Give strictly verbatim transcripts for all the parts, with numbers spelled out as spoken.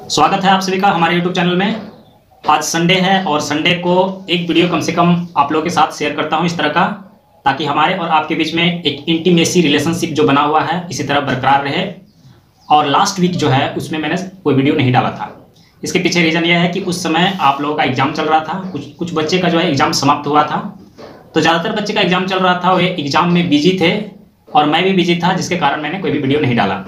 स्वागत है आप सभी का हमारे यूट्यूब चैनल में। आज संडे है और संडे को एक वीडियो कम से कम आप लोगों के साथ शेयर करता हूं इस तरह का, ताकि हमारे और आपके बीच में एक इंटीमेसी रिलेशनशिप जो बना हुआ है इसी तरह बरकरार रहे। और लास्ट वीक जो है उसमें मैंने कोई वीडियो नहीं डाला था। इसके पीछे रीज़न यह है कि उस समय आप लोगों का एग्जाम चल रहा था, कुछ कुछ बच्चे का जो है एग्जाम समाप्त हुआ था। तो ज़्यादातर बच्चे का एग्जाम चल रहा था, वे एग्जाम में बिजी थे और मैं भी बिजी था, जिसके कारण मैंने कोई भी वीडियो नहीं डाला।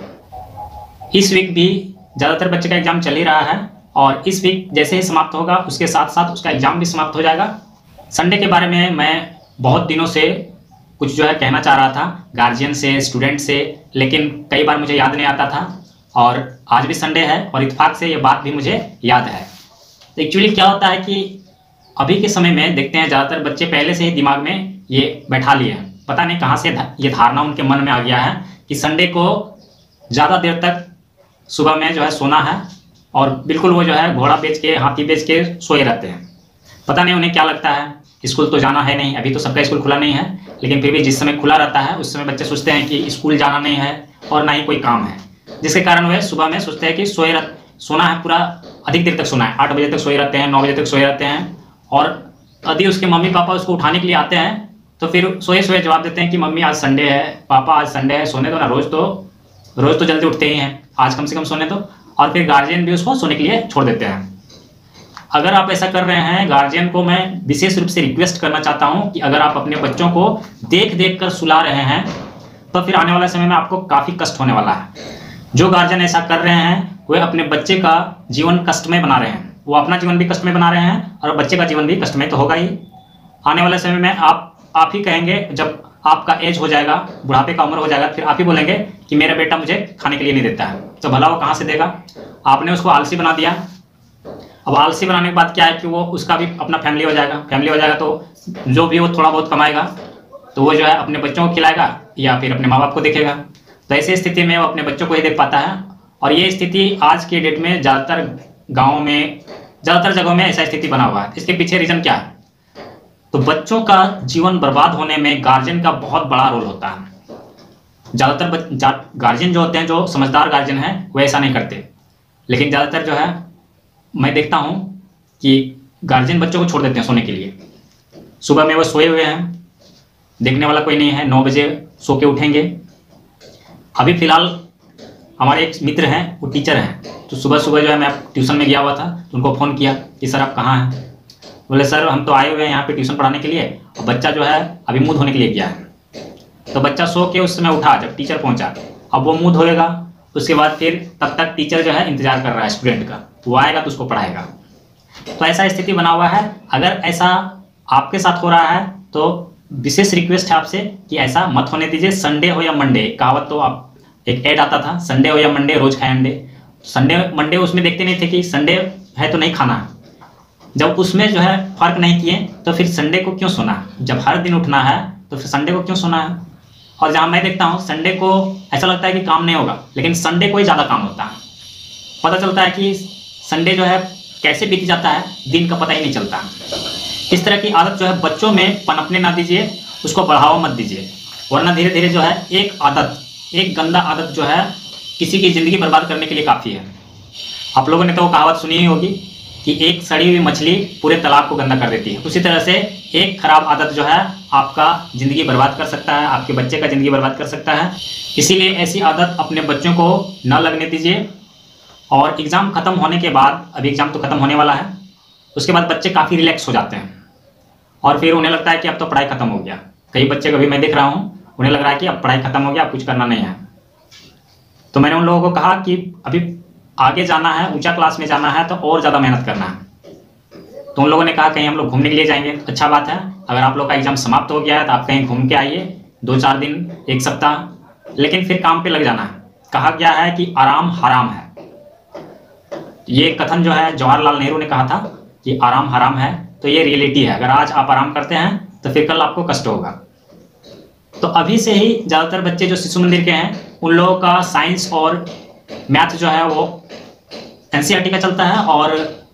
इस वीक भी ज़्यादातर बच्चे का एग्जाम चल ही रहा है और इस वीक जैसे ही समाप्त होगा उसके साथ साथ उसका एग्जाम भी समाप्त हो जाएगा। संडे के बारे में मैं बहुत दिनों से कुछ जो है कहना चाह रहा था गार्जियन से, स्टूडेंट से, लेकिन कई बार मुझे याद नहीं आता था और आज भी संडे है और इत्तेफाक से ये बात भी मुझे याद है। तो एक्चुअली क्या होता है कि अभी के समय में देखते हैं ज़्यादातर बच्चे पहले से ही दिमाग में ये बैठा लिए हैं, पता नहीं कहाँ से ये धारणा उनके मन में आ गया है कि संडे को ज़्यादा देर तक सुबह में जो है सोना है और बिल्कुल वो जो है घोड़ा बेच के, हाथी बेच के सोए रहते हैं। पता नहीं उन्हें क्या लगता है, स्कूल तो जाना है नहीं, अभी तो सबका स्कूल खुला नहीं है, लेकिन फिर भी जिस समय खुला रहता है उस समय बच्चे सोचते हैं कि स्कूल जाना नहीं है और ना ही कोई काम है, जिसके कारण वह सुबह में सोचते हैं कि सोए रह सोना है, पूरा अधिक देर तक सोना है, आठ बजे तक सोए रहते हैं, नौ बजे तक सोए रहते हैं। और यदि उसके मम्मी पापा उसको उठाने के लिए आते हैं तो फिर सोए सोए जवाब देते हैं कि मम्मी आज संडे है, पापा आज संडे है, सोने दो ना, रोज़ तो रोज़ तो जल्दी उठते ही हैं, आज कम से कम सोने दो। और फिर गार्जियन भी उसको सोने के लिए छोड़ देते हैं। अगर आप ऐसा कर रहे हैं, गार्जियन को मैं विशेष रूप से रिक्वेस्ट करना चाहता हूं कि अगर आप अपने बच्चों को देख देख कर सुला रहे हैं तो फिर आने वाले समय में आपको काफ़ी कष्ट होने वाला है। जो गार्जियन ऐसा कर रहे हैं वे अपने बच्चे का जीवन कष्टमय बना रहे हैं, वो अपना जीवन भी कष्टमय बना रहे हैं और बच्चे का जीवन भी कष्टमय तो होगा ही। आने वाले समय में आप आप ही कहेंगे, जब आपका एज हो जाएगा, बुढ़ापे का उम्र हो जाएगा, फिर आप ही बोलेंगे कि मेरा बेटा मुझे खाने के लिए नहीं देता है, तो भला वो कहाँ से देगा? आपने उसको आलसी बना दिया। अब आलसी बनाने के बाद क्या है कि वो उसका भी अपना फैमिली हो जाएगा, फैमिली हो जाएगा तो जो भी वो थोड़ा बहुत कमाएगा तो वो जो है अपने बच्चों को खिलाएगा या फिर अपने माँ बाप को देखेगा। तो ऐसी स्थिति में वो अपने बच्चों को ही देख पाता है। और ये स्थिति आज के डेट में ज़्यादातर गाँव में, ज़्यादातर जगहों में ऐसा स्थिति बना हुआ है। इसके पीछे रीज़न क्या है? तो बच्चों का जीवन बर्बाद होने में गार्जियन का बहुत बड़ा रोल होता है। ज़्यादातर गार्जियन जो होते हैं, जो समझदार गार्जियन हैं, वो ऐसा नहीं करते, लेकिन ज़्यादातर जो है मैं देखता हूँ कि गार्जियन बच्चों को छोड़ देते हैं सोने के लिए। सुबह में वो सोए हुए हैं, देखने वाला कोई नहीं है, नौ बजे सो के उठेंगे। अभी फ़िलहाल हमारे एक मित्र हैं, वो टीचर हैं, तो सुबह सुबह जो है मैं ट्यूशन में गया हुआ था तो उनको फ़ोन किया कि सर आप कहाँ हैं? बोले सर हम तो आए हुए हैं यहाँ पे ट्यूशन पढ़ाने के लिए और बच्चा जो है अभी मुँह धोने के लिए गया है। तो बच्चा सो के उस समय उठा जब टीचर पहुँचा, अब वो मुँह धोएगा, उसके बाद फिर तब तक टीचर जो है इंतजार कर रहा है स्टूडेंट का, वो आएगा तो उसको पढ़ाएगा। तो ऐसा स्थिति बना हुआ है। अगर ऐसा आपके साथ हो रहा है तो विशेष रिक्वेस्ट है आपसे कि ऐसा मत होने दीजिए। संडे हो या मंडे, कहावत तो आप एक ऐड आता था, संडे हो या मंडे रोज़ खाए अंडे। संडे मंडे उसमें देखते नहीं थे कि संडे है तो नहीं खाना है। जब उसमें जो है फर्क नहीं किए तो फिर संडे को क्यों सोना है? जब हर दिन उठना है तो फिर संडे को क्यों सोना है? और जहाँ मैं देखता हूँ संडे को ऐसा लगता है कि काम नहीं होगा, लेकिन संडे को ही ज़्यादा काम होता है। पता चलता है कि संडे जो है कैसे बीत जाता है, दिन का पता ही नहीं चलता। इस तरह की आदत जो है बच्चों में पनपने ना दीजिए, उसको बढ़ावा मत दीजिए, वरना धीरे धीरे जो है एक आदत, एक गंदा आदत जो है किसी की ज़िंदगी बर्बाद करने के लिए काफ़ी है। आप लोगों ने तो वो कहावत सुनी ही होगी कि एक सड़ी हुई मछली पूरे तालाब को गंदा कर देती है। उसी तरह से एक खराब आदत जो है आपका ज़िंदगी बर्बाद कर सकता है, आपके बच्चे का ज़िंदगी बर्बाद कर सकता है। इसीलिए ऐसी आदत अपने बच्चों को न लगने दीजिए। और एग्ज़ाम ख़त्म होने के बाद, अभी एग्ज़ाम तो ख़त्म होने वाला है, उसके बाद बच्चे काफ़ी रिलैक्स हो जाते हैं और फिर उन्हें लगता है कि अब तो पढ़ाई ख़त्म हो गया। कई बच्चे कभी मैं देख रहा हूँ, उन्हें लग रहा है कि अब पढ़ाई ख़त्म हो गया, अब कुछ करना नहीं है। तो मैंने उन लोगों को कहा कि अभी आगे जाना है, ऊंचा क्लास में जाना है तो और ज़्यादा मेहनत करना है। तो उन लोगों ने कहा कहीं हम लोग घूमने के लिए जाएंगे। अच्छा बात है, अगर आप लोग का एग्ज़ाम समाप्त हो गया है तो आप कहीं घूम के आइए, दो चार दिन, एक सप्ताह, लेकिन फिर काम पे लग जाना है। कहा गया है कि आराम हराम है। ये कथन जो है जवाहरलाल नेहरू ने कहा था कि आराम हराम है, तो ये रियलिटी है। अगर आज आप आराम करते हैं तो फिर कल आपको कष्ट होगा। तो अभी से ही ज़्यादातर बच्चे जो शिशु मंदिर के हैं उन लोगों का साइंस और मैथ जो है वो एनसीईआरटी का चलता है और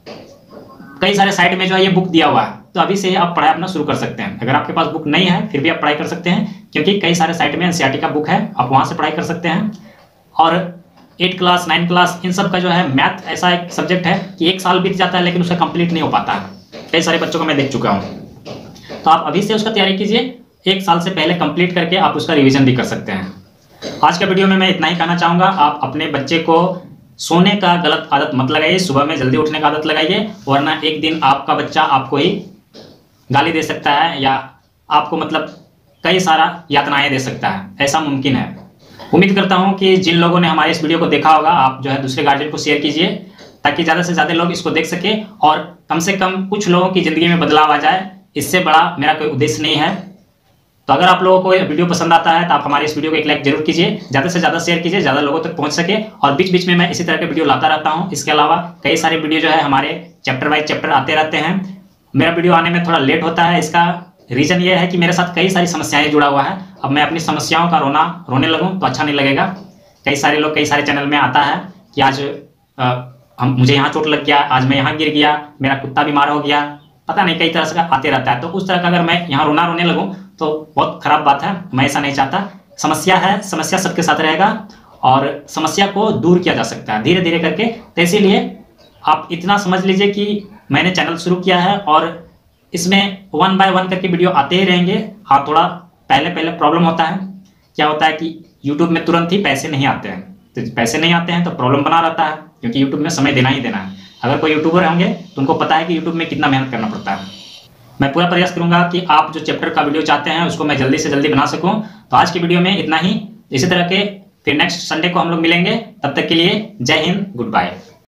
कई सारे साइट में जो है ये बुक दिया हुआ है। तो अभी से आप पढ़ाई अपना शुरू कर सकते हैं। अगर आपके पास बुक नहीं है फिर भी आप पढ़ाई कर सकते हैं, क्योंकि कई सारे साइट में एनसीईआरटी का बुक है, आप वहाँ से पढ़ाई कर सकते हैं। और एट क्लास नाइन क्लास इन सब का जो है मैथ ऐसा एक सब्जेक्ट है कि एक साल बीत जाता है लेकिन उसका कंप्लीट नहीं हो पाता है। कई सारे बच्चों को मैं देख चुका हूँ। तो आप अभी से उसका तैयारी कीजिए, एक साल से पहले कंप्लीट करके आप उसका रिवीजन भी कर सकते हैं। आज का वीडियो में मैं इतना ही कहना चाहूँगा। आप अपने बच्चे को सोने का गलत आदत मत लगाइए, सुबह में जल्दी उठने का आदत लगाइए, वरना एक दिन आपका बच्चा आपको ही गाली दे सकता है या आपको मतलब कई सारा यातनाएं दे सकता है, ऐसा मुमकिन है। उम्मीद करता हूं कि जिन लोगों ने हमारे इस वीडियो को देखा होगा, आप जो है दूसरे गार्जियन को शेयर कीजिए ताकि ज़्यादा से ज़्यादा लोग इसको देख सके और कम से कम कुछ लोगों की ज़िंदगी में बदलाव आ जाए। इससे बड़ा मेरा कोई उद्देश्य नहीं है। तो अगर आप लोगों को ये वीडियो पसंद आता है तो आप हमारे इस वीडियो को एक लाइक जरूर कीजिए, ज़्यादा से ज़्यादा शेयर कीजिए, ज़्यादा लोगों तक पहुँच सके। और बीच बीच में मैं इसी तरह के वीडियो लाता रहता हूँ। इसके अलावा कई सारे वीडियो जो है हमारे चैप्टर वाइज चैप्टर आते रहते हैं। मेरा वीडियो आने में थोड़ा लेट होता है, इसका रीज़न ये है कि मेरे साथ कई सारी समस्याएं जुड़ा हुआ है। अब मैं अपनी समस्याओं का रोना रोने लगूं तो अच्छा नहीं लगेगा। कई सारे लोग कई सारे चैनल में आता है कि आज आ, हम मुझे यहाँ चोट लग गया, आज मैं यहाँ गिर गया, मेरा कुत्ता बीमार हो गया, पता नहीं कई तरह से आते रहता है। तो उस तरह का अगर मैं यहाँ रोना रोने लगूं तो बहुत खराब बात है, मैं ऐसा नहीं चाहता। समस्या है, समस्या सबके साथ रहेगा और समस्या को दूर किया जा सकता है धीरे धीरे करके। तो इसीलिए आप इतना समझ लीजिए कि मैंने चैनल शुरू किया है और इसमें वन बाय वन करके वीडियो आते ही रहेंगे। हाँ, थोड़ा पहले पहले प्रॉब्लम होता है। क्या होता है कि यूट्यूब में तुरंत ही पैसे नहीं आते हैं, तो पैसे नहीं आते हैं तो प्रॉब्लम बना रहता है, क्योंकि यूट्यूब में समय देना ही देना है। अगर कोई यूट्यूबर होंगे तो उनको पता है कि यूट्यूब में कितना मेहनत करना पड़ता है। मैं पूरा प्रयास करूंगा कि आप जो चैप्टर का वीडियो चाहते हैं उसको मैं जल्दी से जल्दी बना सकूं। तो आज की वीडियो में इतना ही। इसी तरह के फिर नेक्स्ट संडे को हम लोग मिलेंगे। तब तक के लिए जय हिंद, गुड बाय।